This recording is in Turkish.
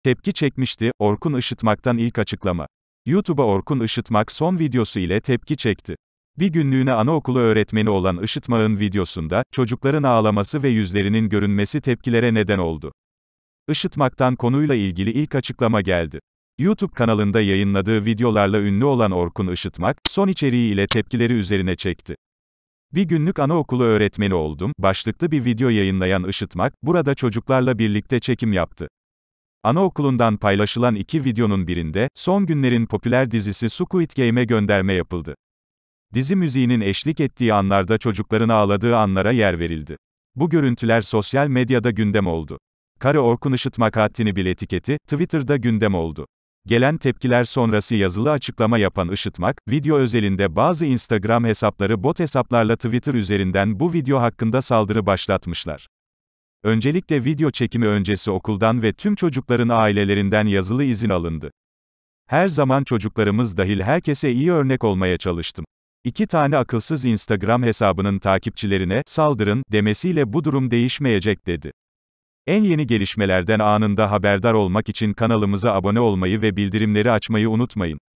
Tepki çekmişti. Orkun Işıtmak'tan ilk açıklama. YouTube'a Orkun Işıtmak son videosu ile tepki çekti. Bir günlüğüne anaokulu öğretmeni olan Işıtmak'ın videosunda, çocukların ağlaması ve yüzlerinin görünmesi tepkilere neden oldu. Işıtmak'tan konuyla ilgili ilk açıklama geldi. YouTube kanalında yayınladığı videolarla ünlü olan Orkun Işıtmak, son içeriği ile tepkileri üzerine çekti. Bir günlük anaokulu öğretmeni oldum, başlıklı bir video yayınlayan Işıtmak, burada çocuklarla birlikte çekim yaptı. Anaokulundan paylaşılan iki videonun birinde, son günlerin popüler dizisi Squid Game'e gönderme yapıldı. Dizi müziğinin eşlik ettiği anlarda çocukların ağladığı anlara yer verildi. Bu görüntüler sosyal medyada gündem oldu. Kare Orkun Işıtmak @ bil etiketi, Twitter'da gündem oldu. Gelen tepkiler sonrası yazılı açıklama yapan Işıtmak, video özelinde bazı Instagram hesapları bot hesaplarla Twitter üzerinden bu video hakkında saldırı başlatmışlar. Öncelikle video çekimi öncesi okuldan ve tüm çocukların ailelerinden yazılı izin alındı. Her zaman çocuklarımız dahil herkese iyi örnek olmaya çalıştım. 2 tane akılsız Instagram hesabının takipçilerine, saldırın, demesiyle bu durum değişmeyecek dedi. En yeni gelişmelerden anında haberdar olmak için kanalımıza abone olmayı ve bildirimleri açmayı unutmayın.